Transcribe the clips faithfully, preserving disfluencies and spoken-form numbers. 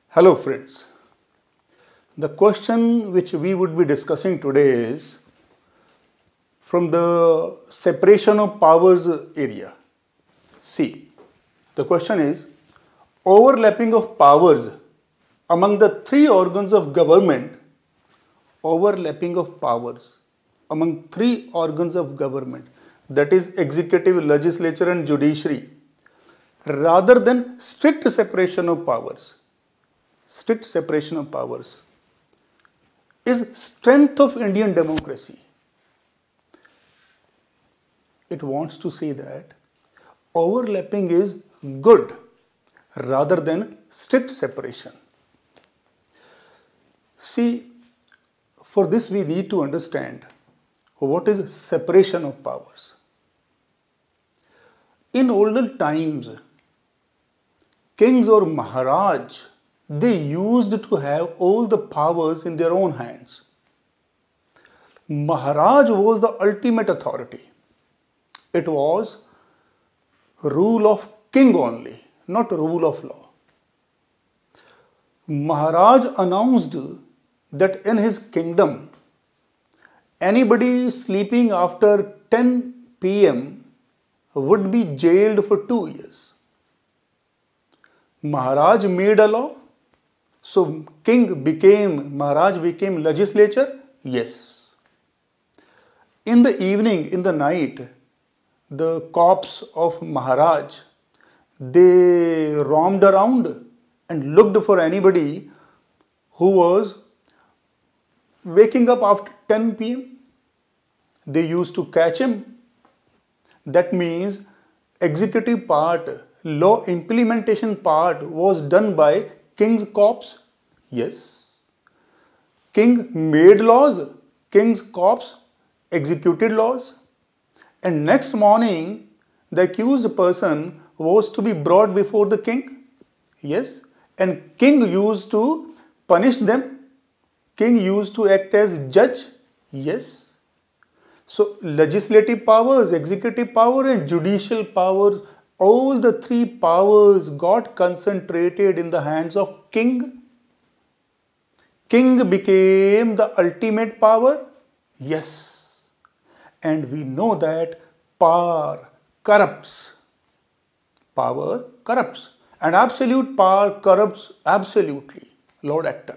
Hello friends. The question which we would be discussing today is from the separation of powers area. See, the question is overlapping of powers among the three organs of government, overlapping of powers among three organs of government, that is executive, legislature and judiciary, rather than strict separation of powers. Strict separation of powers is strength of Indian democracy. It wants to say that overlapping is good rather than strict separation. See, for this we need to understand what is separation of powers. In older times, kings or Maharaj, they used to have all the powers in their own hands. Maharaj was the ultimate authority. It was rule of king only, not rule of law. Maharaj announced that in his kingdom, anybody sleeping after ten p m would be jailed for two years. Maharaj made a law. So king became, Maharaj became legislature? Yes. In the evening, in the night, the corpse of Maharaj, they roamed around and looked for anybody who was waking up after ten p m They used to catch him. That means executive part, law implementation part was done by king's corpse? Yes. King made laws, king's corpse executed laws. And next morning, the accused person was to be brought before the king? Yes. And king used to punish them? King used to act as judge? Yes. So, legislative powers, executive power and judicial powers, all the three powers got concentrated in the hands of king. King became the ultimate power? Yes. And we know that power corrupts. Power corrupts. And absolute power corrupts absolutely. Lord Acton.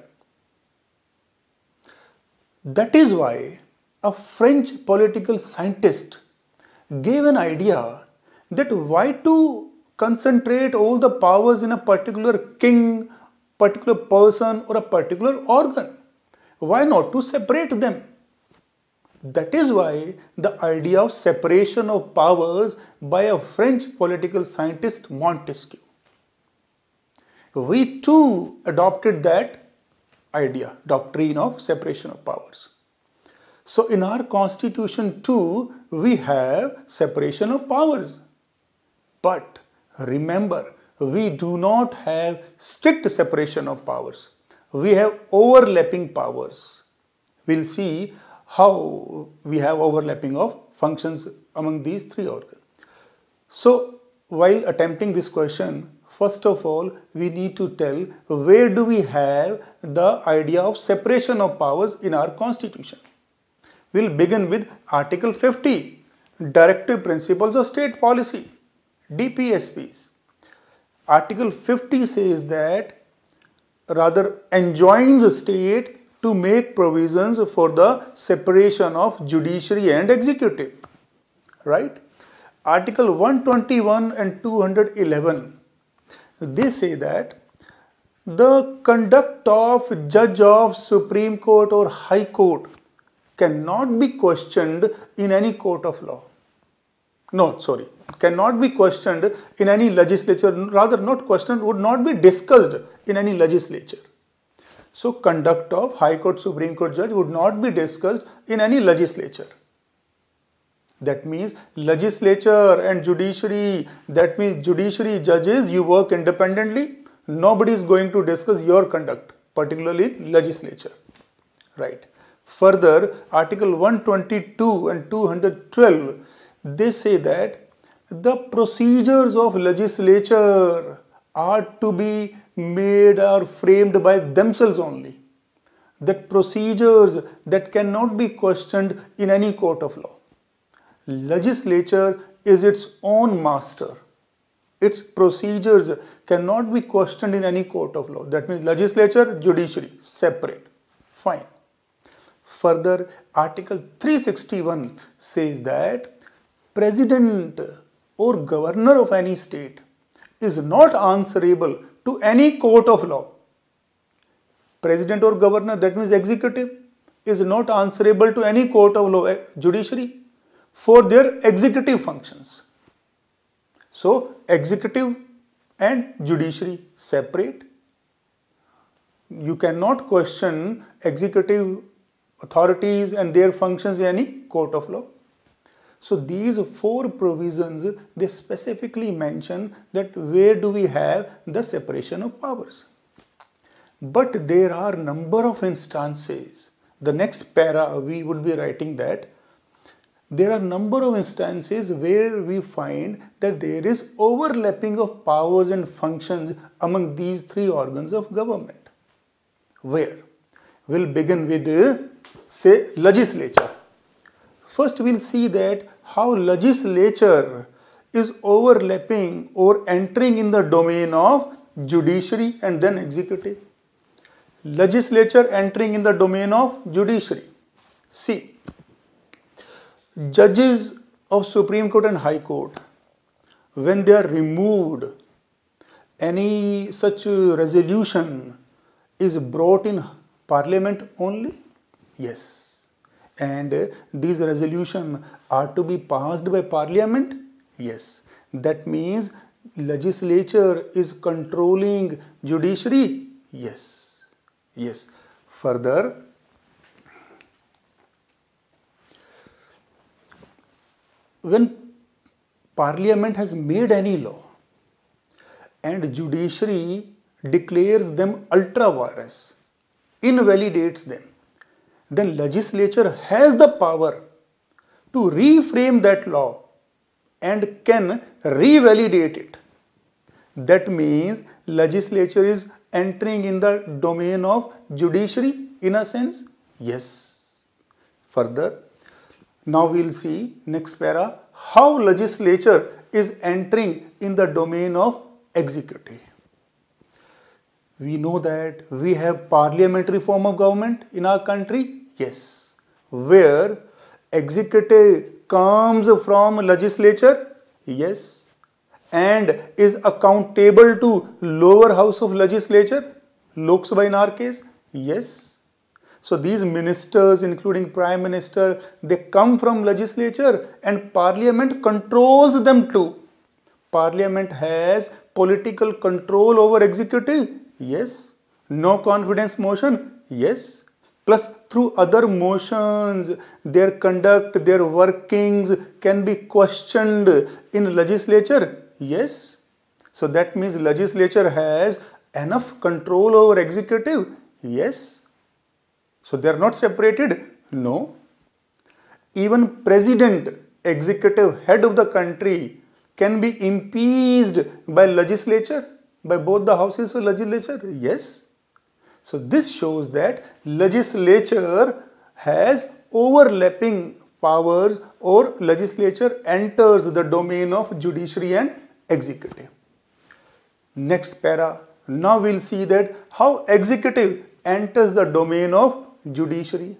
That is why a French political scientist gave an idea that why to concentrate all the powers in a particular king, particular person or a particular organ? Why not to separate them? That is why the idea of separation of powers by a French political scientist Montesquieu. We too adopted that idea, doctrine of separation of powers. So in our constitution too, we have separation of powers. But remember, we do not have strict separation of powers. We have overlapping powers. We'll see how we have overlapping of functions among these three organs. So, while attempting this question, first of all, we need to tell where do we have the idea of separation of powers in our constitution. We'll begin with Article fifty, Directive Principles of State Policy. D P S Ps. Article fifty says that rather enjoins the state to make provisions for the separation of judiciary and executive. Right? Article one twenty-one and two hundred eleven, they say that the conduct of judge of Supreme Court or High Court cannot be questioned in any court of law. No, sorry, cannot be questioned in any legislature, rather not questioned, would not be discussed in any legislature. So, conduct of High Court, Supreme Court judge would not be discussed in any legislature. That means legislature and judiciary, that means judiciary judges, you work independently. Nobody is going to discuss your conduct, particularly legislature. Right. Further, Article one twenty-two and two hundred twelve, they say that the procedures of legislature are to be made or framed by themselves only. That procedures that cannot be questioned in any court of law. Legislature is its own master. Its procedures cannot be questioned in any court of law. That means legislature, judiciary, separate. Fine. Further, Article three sixty-one says that President or Governor of any state is not answerable to any court of law. President or Governor, that means executive, is not answerable to any court of law, judiciary, for their executive functions. So, executive and judiciary separate. You cannot question executive authorities and their functions in any court of law. So, these four provisions, they specifically mention that where do we have the separation of powers. But there are number of instances. The next para we would be writing that there are number of instances where we find that there is overlapping of powers and functions among these three organs of government. Where? We'll begin with, say, legislature. First, we'll see that how legislature is overlapping or entering in the domain of judiciary and then executive. Legislature entering in the domain of judiciary. See, judges of Supreme Court and High Court, when they are removed, any such resolution is brought in Parliament only? Yes. And these resolutions are to be passed by Parliament? Yes. That means legislature is controlling judiciary? Yes. Yes. Further, when Parliament has made any law and judiciary declares them ultra vires, invalidates them, then legislature has the power to reframe that law and can revalidate it. That means legislature is entering in the domain of judiciary in a sense? Yes. Further, now we'll see next para how legislature is entering in the domain of executive. We know that we have parliamentary form of government in our country. Yes. Where executive comes from legislature. Yes. And is accountable to lower house of legislature, Lok Sabha in our case? Yes. So these ministers, including Prime Minister, they come from legislature and Parliament controls them too. Parliament has political control over executive? Yes. No confidence motion? Yes. Plus through other motions, their conduct, their workings can be questioned in legislature? Yes. So that means legislature has enough control over executive? Yes. So they are not separated? No. Even president, executive head of the country can be impeached by legislature, by both the houses of legislature? Yes. So this shows that legislature has overlapping powers or legislature enters the domain of judiciary and executive. Next para, now we'll see that how executive enters the domain of judiciary.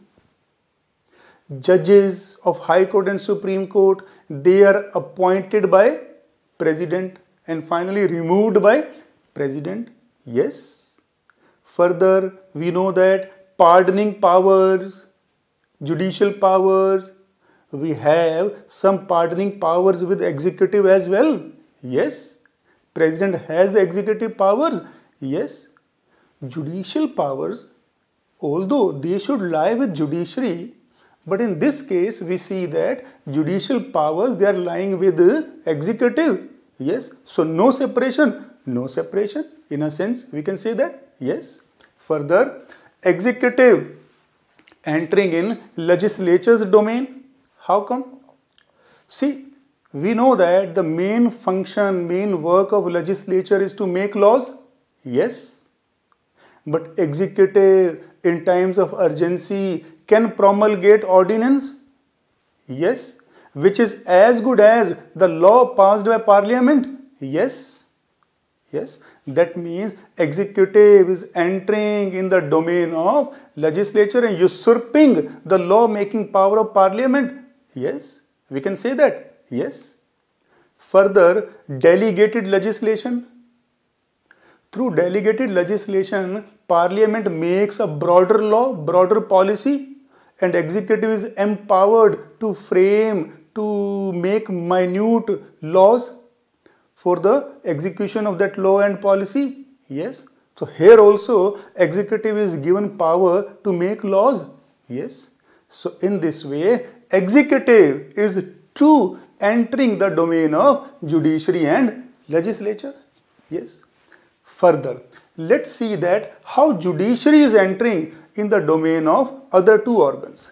Judges of High Court and Supreme Court, they are appointed by President and finally removed by President. Yes. Further, we know that pardoning powers, judicial powers, we have some pardoning powers with executive as well. Yes. President has the executive powers. Yes. Judicial powers, although they should lie with judiciary, but in this case we see that judicial powers, they are lying with executive. Yes. So no separation. No separation. In a sense, we can say that. Yes. Further, executive entering in legislature's domain. How come? See, we know that the main function, main work of legislature is to make laws. Yes. But executive in times of urgency can promulgate ordinance? Yes. Which is as good as the law passed by parliament? Yes. Yes. That means executive is entering in the domain of legislature and usurping the law making power of parliament? Yes. We can say that. Yes. Further, delegated legislation. Through delegated legislation, Parliament makes a broader law, broader policy, and executive is empowered to frame, to make minute laws for the execution of that law and policy. Yes. So here also executive is given power to make laws. Yes. So in this way, executive is too entering the domain of judiciary and legislature. Yes. Further, let's see that how judiciary is entering in the domain of other two organs.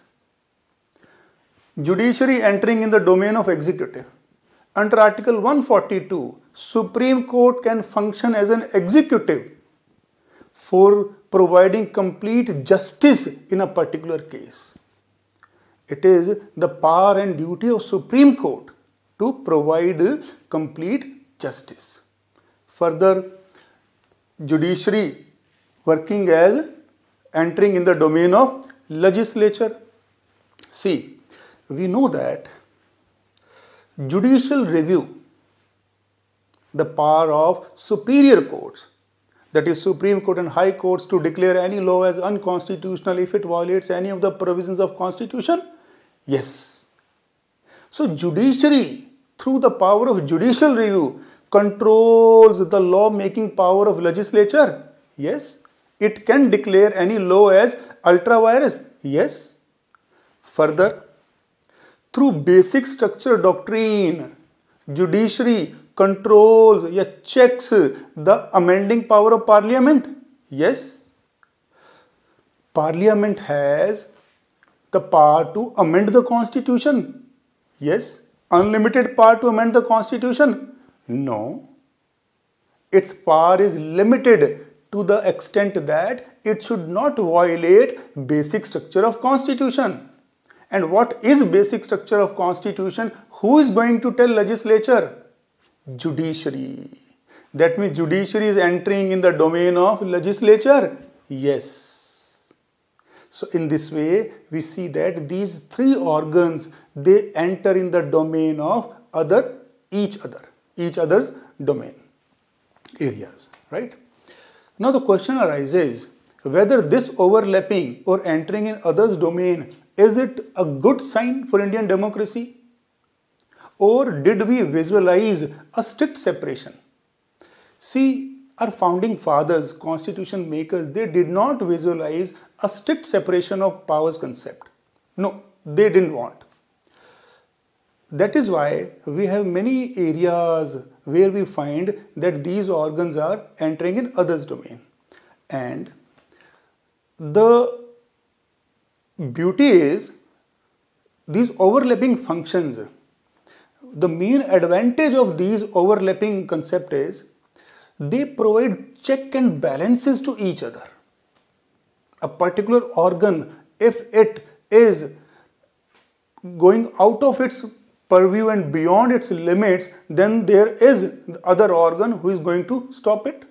Judiciary entering in the domain of executive. Under Article one forty-two, Supreme Court can function as an executive for providing complete justice in a particular case. It is the power and duty of Supreme Court to provide complete justice. Further, judiciary working as entering in the domain of legislature. See, we know that judicial review, the power of superior courts, that is Supreme Court and High Courts, to declare any law as unconstitutional if it violates any of the provisions of Constitution? Yes. So judiciary, through the power of judicial review, controls the law-making power of legislature? Yes. It can declare any law as ultra-virus? Yes. Further, through basic structure doctrine, judiciary controls, yeah, checks the amending power of parliament? Yes. Parliament has the power to amend the constitution? Yes. Unlimited power to amend the constitution? No. Its power is limited to the extent that it should not violate basic structure of constitution. And what is basic structure of constitution? Who is going to tell legislature? Judiciary. That means judiciary is entering in the domain of legislature? Yes. So in this way, we see that these three organs, they enter in the domain of other, each other, each other's domain areas, right? Now the question arises whether this overlapping or entering in others' domain, is it a good sign for Indian democracy? Or did we visualize a strict separation? See, our founding fathers, constitution makers, they did not visualize a strict separation of powers concept. No, they didn't want. That is why we have many areas where we find that these organs are entering in others' domain. And the beauty is these overlapping functions. The main advantage of these overlapping concept is they provide check and balances to each other. A particular organ, if it is going out of its purview and beyond its limits, then there is the other organ who is going to stop it.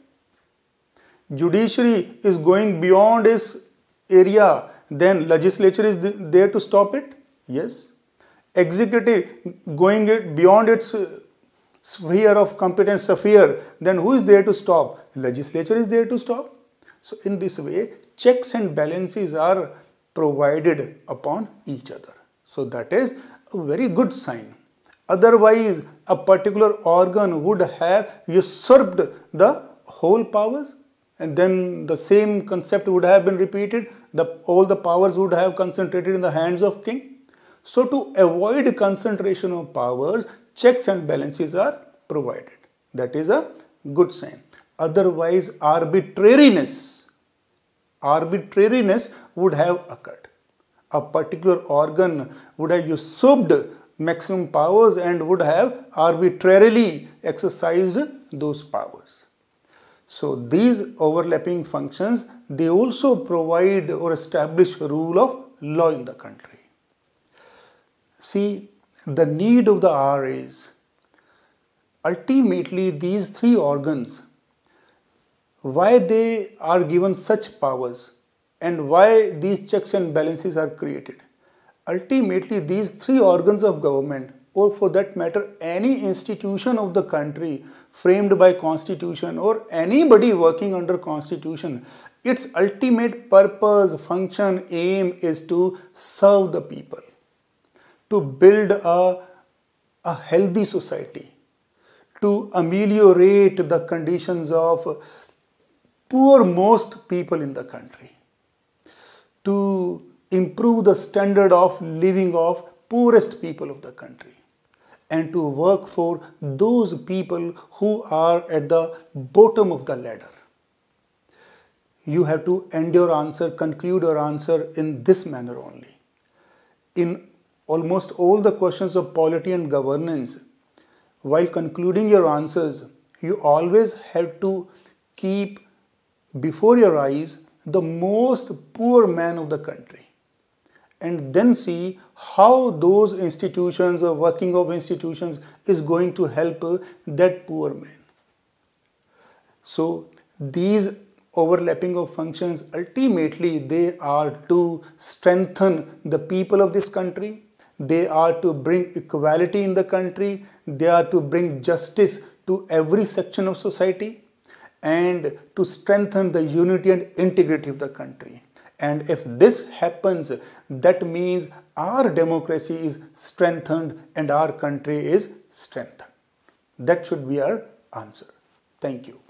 Judiciary is going beyond its area, then legislature is there to stop it. Yes. Executive going beyond its sphere of competence sphere, then who is there to stop? Legislature is there to stop. So in this way, checks and balances are provided upon each other. So that is a very good sign. Otherwise, a particular organ would have usurped the whole powers, and then the same concept would have been repeated. The, all the powers would have concentrated in the hands of king. So to avoid concentration of powers, checks and balances are provided. That is a good sign. Otherwise, arbitrariness, arbitrariness would have occurred. A particular organ would have usurped maximum powers and would have arbitrarily exercised those powers. So these overlapping functions, they also provide or establish a rule of law in the country. See, the need of the hour is ultimately these three organs, why they are given such powers and why these checks and balances are created. Ultimately, these three organs of government, or for that matter any institution of the country framed by constitution or anybody working under constitution, its ultimate purpose, function, aim is to serve the people, to build a, a healthy society, to ameliorate the conditions of poormost people in the country, to improve the standard of living of poorest people of the country, and to work for those people who are at the bottom of the ladder. You have to end your answer, conclude your answer in this manner only. In almost all the questions of polity and governance, while concluding your answers, you always have to keep before your eyes the most poor man of the country, and then see how those institutions or working of institutions is going to help that poor man. So these overlapping of functions, ultimately they are to strengthen the people of this country, they are to bring equality in the country, they are to bring justice to every section of society, and to strengthen the unity and integrity of the country. And if this happens, that means our democracy is strengthened and our country is strengthened. That should be our answer. Thank you.